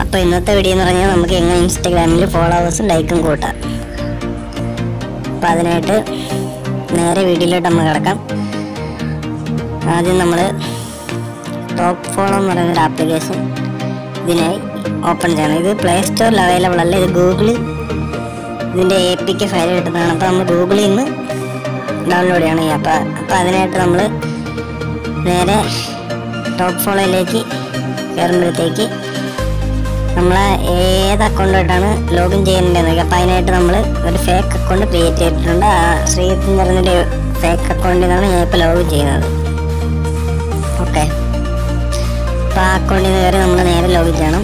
അപ്പോൾ ഇന്നത്തെ വീഡിയോ എന്ന് പറഞ്ഞാൽ നമുക്ക് എങ്ങനെ ഇൻസ്റ്റാഗ്രാമിൽ ഫോളോവേഴ്സും ലൈക്കും കൂട്ടാം. അപ്പോൾ അതിനായിട്ട് നേരെ വീഡിയോയിലോട്ട് നമ്മൾ കിടക്കാം. ആദ്യം നമ്മൾ ടോപ്പ് ഫോളോ എന്ന് പറയുന്നൊരു ആപ്ലിക്കേഷൻ ഇതിനായി ഓപ്പൺ ചെയ്യണം. ഇത് പ്ലേ സ്റ്റോറിൽ അവൈലബിൾ അല്ല, ഇത് ഗൂഗിളിൽ ഇതിൻ്റെ APK ഫയൽ കിട്ടുന്നതാണ്. അപ്പോൾ നമ്മൾ ഗൂഗിളിൽ നിന്ന് ഡൗൺലോഡ് ചെയ്യണം ഈ ആപ്പ്. അപ്പോൾ അതിനായിട്ട് നമ്മൾ നേരെ ടോപ്പ് ഫോളോയിലേക്ക് കയറുമ്പോഴത്തേക്ക് നമ്മൾ ഏത് അക്കൗണ്ടായിട്ടാണ് ലോഗിൻ ചെയ്യേണ്ടതെന്ന്. അപ്പോൾ അതിനായിട്ട് നമ്മൾ ഒരു ഫേക്ക് അക്കൗണ്ട് ക്രിയേറ്റ് ചെയ്തിട്ടുണ്ട്. ആ ശ്രീജിത്ത് എന്ന് പറയുന്നൊരു ഫേക്ക് അക്കൗണ്ടിൽ നിന്നാണ് ഞാൻ ഇപ്പോൾ ലോഗിൻ ചെയ്യുന്നത്. ഓക്കെ, അപ്പോൾ ആ അക്കൗണ്ടിൽ നിന്ന് കയറി നമ്മൾ നേരെ ലോഗിൻ ചെയ്യണം.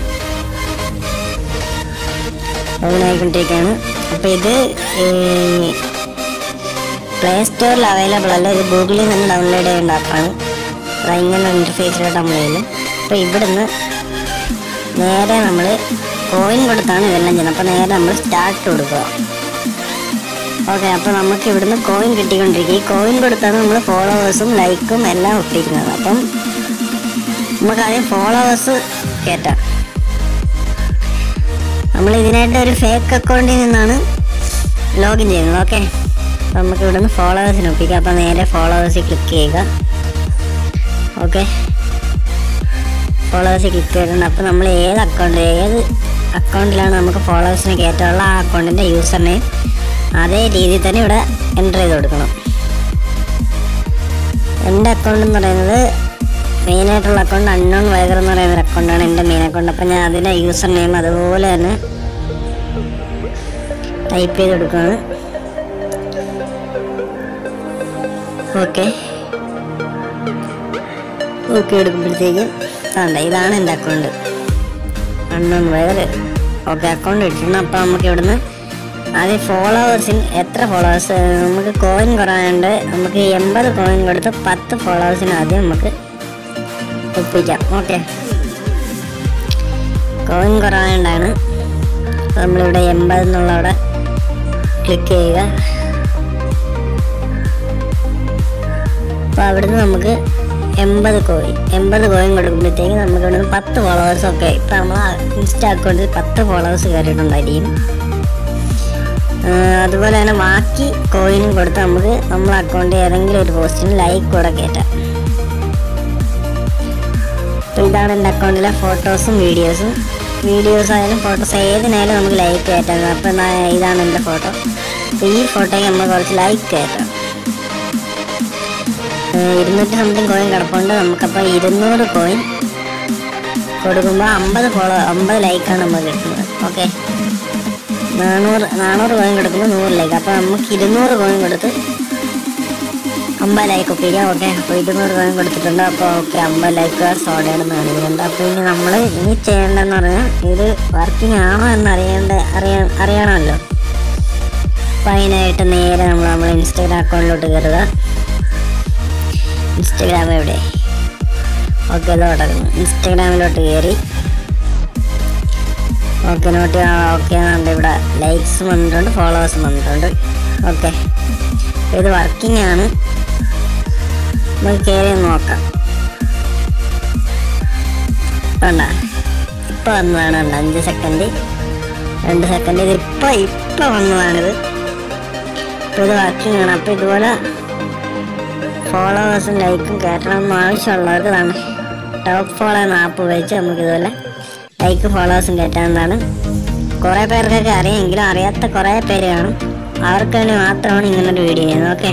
ലോഗിൻ ആയിക്കൊണ്ടിരിക്കുകയാണ്. അപ്പോൾ ഇത് പ്ലേ സ്റ്റോറിൽ അവൈലബിൾ അല്ല, ഇത് ഗൂഗിളിൽ നിന്ന് ഡൗൺലോഡ് ചെയ്യേണ്ട ആപ്പാണ്. അത് ഇങ്ങനെ ഇൻ്റർഫേസിലോട്ട് നമ്മൾ ചെയ്യും. അപ്പോൾ ഇവിടുന്ന് നേരെ നമ്മൾ കോയിൻ കൊടുത്താണ് ഇതെല്ലാം ചെയ്യുന്നത്. അപ്പോൾ നേരെ നമ്മൾ സ്റ്റാർട്ട് കൊടുക്കുക. ഓക്കെ, അപ്പോൾ നമുക്ക് ഇവിടുന്ന് കോയിൻ കിട്ടിക്കൊണ്ടിരിക്കുക. ഈ കോയിൻ കൊടുത്താണ് നമ്മൾ ഫോളോവേഴ്സും ലൈക്കും എല്ലാം ഒട്ടിക്കുന്നത്. അപ്പം നമുക്കാദ്യം ഫോളോവേഴ്സ് കയറ്റാം. നമ്മൾ ഇതിനായിട്ട് ഒരു ഫേക്ക് അക്കൗണ്ടിൽ നിന്നാണ് ലോഗിൻ ചെയ്യുന്നത്. ഓക്കെ, നമുക്ക് ഇവിടുന്ന് ഫോളോവേഴ്സിന് ഒപ്പിക്കാം. അപ്പോൾ നേരെ ഫോളോവേഴ്സിൽ ക്ലിക്ക് ചെയ്യുക. ഓക്കെ, ഫോളോവേഴ്സിൽ ക്ലിക്ക് ചെയ്തിട്ടുണ്ട്. അപ്പോൾ നമ്മൾ ഏത് അക്കൗണ്ടിലാണ് നമുക്ക് ഫോളോവേഴ്സിനെ കയറ്റാനുള്ള ആ അക്കൗണ്ടിൻ്റെ യൂസർ നെയിം അതേ രീതിയിൽ തന്നെ ഇവിടെ എൻ്റർ ചെയ്ത് കൊടുക്കണം. എൻ്റെ അക്കൗണ്ട് എന്ന് പറയുന്നത് മെയിനായിട്ടുള്ള അക്കൗണ്ട് അൺനോൺ വൈഗർ എന്ന് പറയുന്നൊരു അക്കൗണ്ടാണ് എൻ്റെ മെയിൻ അക്കൗണ്ട്. അപ്പോൾ ഞാൻ അതിൻ്റെ യൂസർ നെയിം അതുപോലെ തന്നെ ടൈപ്പ് ചെയ്ത് കൊടുക്കുകയാണ്. ഓക്കെ എടുക്കുമ്പോഴത്തേക്കും ഇതാണ് എൻ്റെ അക്കൗണ്ട് അൺനോൺ വൈഗർ. ഓക്കെ, അക്കൗണ്ട് ഇട്ടിട്ടുണ്ട്. അപ്പോൾ നമുക്ക് ഇവിടുന്ന് ആദ്യം ഫോളോവേഴ്സിന് എത്ര ഫോളോവേഴ്സ് നമുക്ക് കോയിൻ കുറയാണ്ട് നമുക്ക് 80 കോയിൻ കൊടുത്ത് 10 ഫോളോവേഴ്സിന് ആദ്യം നമുക്ക് ഒപ്പിക്കാം. ഓക്കെ, കോയിൻ കുറവായതുകൊണ്ടാണ് നമ്മളിവിടെ 80 എന്നുള്ള അവിടെ ക്ലിക്ക് ചെയ്യുക. അപ്പോൾ അവിടുന്ന് നമുക്ക് 80 കോയിൻ കൊടുക്കുമ്പോഴത്തേക്ക് നമുക്ക് ഇവിടുന്ന് 10 ഫോളോവേഴ്സൊക്കെ ഇപ്പം നമ്മൾ ഇൻസ്റ്റ അക്കൗണ്ടിൽ 10 ഫോളോവേഴ്സ് കയറിയിട്ടുണ്ടായിരിക്കും. അതുപോലെ തന്നെ ബാക്കി കോയിനും കൊടുത്ത് നമുക്ക് നമ്മളെ അക്കൗണ്ടിൽ ഏതെങ്കിലും ഒരു പോസ്റ്റിന് ലൈക്ക് കൂടെ കയറ്റാം. അപ്പോൾ ഇതാണ് എൻ്റെ അക്കൗണ്ടിലെ ഫോട്ടോസും വീഡിയോസ് ആയാലും ഫോട്ടോസ് ഏതിനായാലും നമുക്ക് ലൈക്ക് കയറ്റാം. അപ്പോൾ ഇതാണ് എൻ്റെ ഫോട്ടോ. അപ്പോൾ ഈ ഫോട്ടോയ്ക്ക് നമ്മൾ കുറച്ച് ലൈക്ക് കയറ്റാം. 200 സംതിങ് കോയിൻ കിടപ്പുണ്ട്. നമുക്കപ്പോൾ 200 കോയിൻ കൊടുക്കുമ്പോൾ 50 ലൈക്കാണ് നമുക്ക് കിട്ടുന്നത്. ഓക്കെ, 400 കോയിൻ കൊടുക്കുമ്പോൾ 100 ലൈക്ക്. അപ്പോൾ നമുക്ക് 200 കോയിൻ കൊടുത്ത് 50 ലൈക്ക് ഒപ്പിക്കാം. ഓക്കെ, അപ്പോൾ 200 കോയിൻ കൊടുത്തിട്ടുണ്ട്. അപ്പോൾ ഓക്കെ, 50 ലൈക്ക് സോഡയാണെന്ന് കാണിക്കുന്നുണ്ട്. അപ്പോൾ ഇനി ചെയ്യേണ്ടതെന്ന് പറഞ്ഞാൽ ഇത് വർക്കിംഗ് ആണോ എന്ന് അറിയണമല്ലോ. അപ്പോൾ അതിനായിട്ട് നേരെ നമ്മൾ ഇൻസ്റ്റാഗ്രാം അക്കൗണ്ടിലോട്ട് കയറുക. ഇൻസ്റ്റാഗ്രാം എവിടെ? ഓക്കെ, ഇതോടക്കുന്നു. ഇൻസ്റ്റാഗ്രാമിലോട്ട് കയറി ഓക്കെ ഉണ്ട്. ഇവിടെ ലൈക്സും വന്നിട്ടുണ്ട്, ഫോളോവേഴ്സും വന്നിട്ടുണ്ട്. ഓക്കെ, ഇത് വർക്കിംഗ് ആണ്. നമുക്ക് കയറി നോക്കാം. വേണ്ട, ഇപ്പോൾ വന്നതാണ്. 5 സെക്കൻഡ് 2 സെക്കൻഡ് ഇത് ഇപ്പോൾ വന്നതാണിത്. ഇപ്പോൾ ഇത് വർക്കിംഗ് ആണ്. അപ്പോൾ ഇതുപോലെ ഫോളോവേഴ്സും ലൈക്കും കയറ്റണമെന്ന് ആവശ്യമുള്ളവർക്ക് ഇതാണ് ടോപ്പ് ഫോളോ എന്ന ആപ്പ് ഉപയോഗിച്ച് നമുക്ക് ഇതുപോലെ ലൈക്ക് ഫോളോവേഴ്സും കയറ്റാവുന്നതാണ്. കുറേ പേർക്കൊക്കെ അറിയാമെങ്കിലും അറിയാത്ത കുറേ പേര് കാണും. അവർക്ക് വേണ്ടി മാത്രമാണ് ഇങ്ങനൊരു വീഡിയോ ചെയ്യുന്നത്. ഓക്കെ,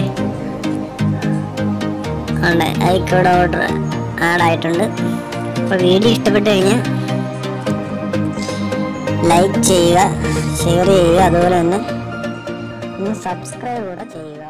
ഉണ്ട് ലൈക്ക് ഇവിടെ ഓർഡർ ആഡായിട്ടുണ്ട്. അപ്പോൾ വീഡിയോ ഇഷ്ടപ്പെട്ട് കഴിഞ്ഞാൽ ലൈക്ക് ചെയ്യുക, ഷെയർ ചെയ്യുക, അതുപോലെ തന്നെ സബ്സ്ക്രൈബ് കൂടെ ചെയ്യുക.